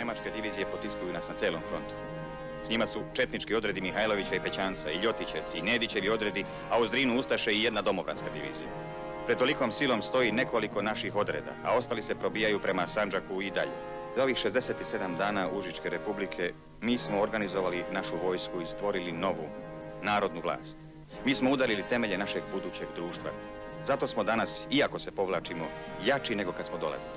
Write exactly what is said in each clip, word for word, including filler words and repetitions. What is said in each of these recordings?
njemačke divizije potiskuju nas na celom frontu. S njima su četnički odredi Mihajlovića i Pećanca, i Ljotićevci, i Nedićevi odredi, a u Zdrinu Ustaše i jedna domobranska divizija. Pred tolikom silom stoji nekoliko naših odreda, a ostali se probijaju prema Sandžaku i dalje. Za ovih šezdeset sedam dana Užičke republike mi smo organizovali našu vojsku i stvorili novu, narodnu vlast. Mi smo udarili temelje našeg budućeg društva. Zato smo danas, iako se povlačimo, jači nego kad smo dolazili.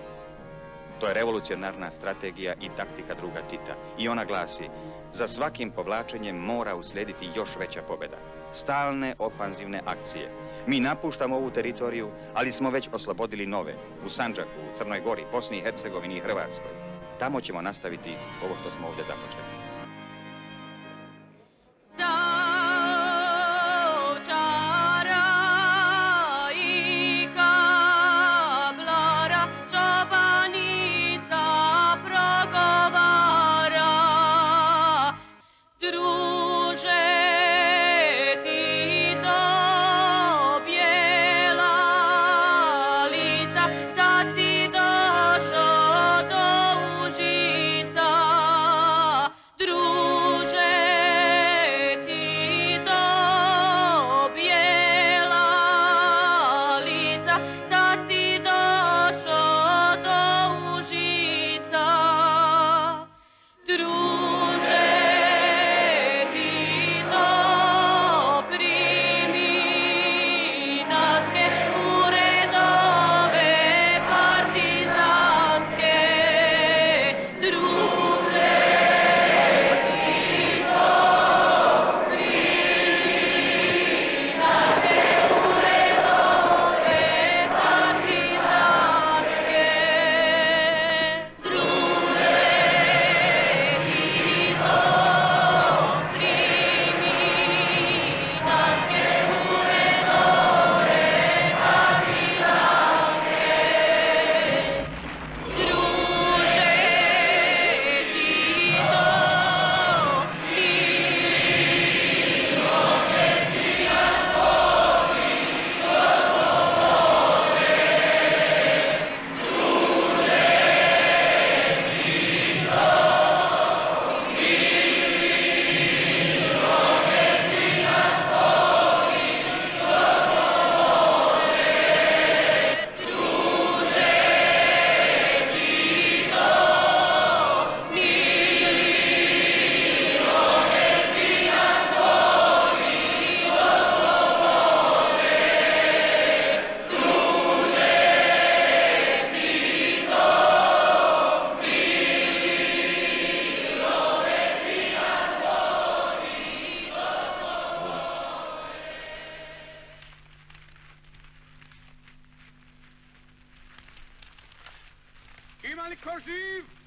To je revolucionarna strategija i taktika druga Tita. I ona glasi, za svakim povlačenjem mora uslijediti još veća pobjeda. Stalne ofanzivne akcije. Mi napuštamo ovu teritoriju, ali smo već oslobodili nove. U Sandžaku, u Crnoj Gori, Bosni i Hercegovini i Hrvatskoj. Tamo ćemo nastaviti ovo što smo ovdje započeli. Qui m'a les conjuve?